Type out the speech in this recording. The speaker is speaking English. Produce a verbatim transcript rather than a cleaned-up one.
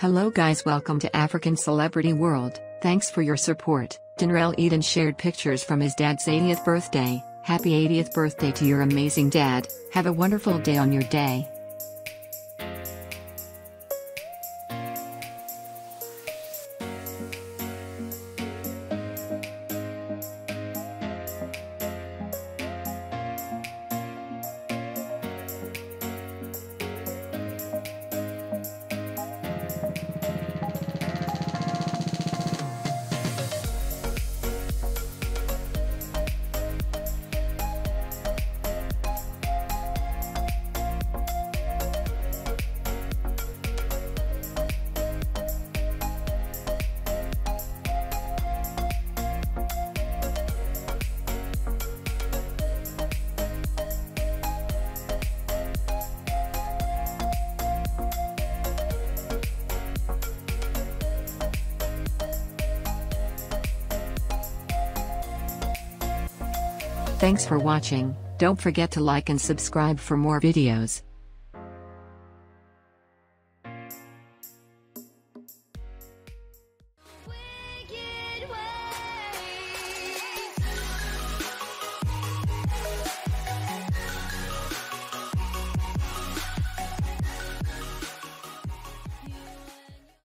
Hello guys, welcome to African Celebrity World. Thanks for your support. Denrele Edun shared pictures from his dad's eightieth birthday. Happy eightieth birthday to your amazing dad. Have a wonderful day on your day. Thanks for watching. Don't forget to like and subscribe for more videos.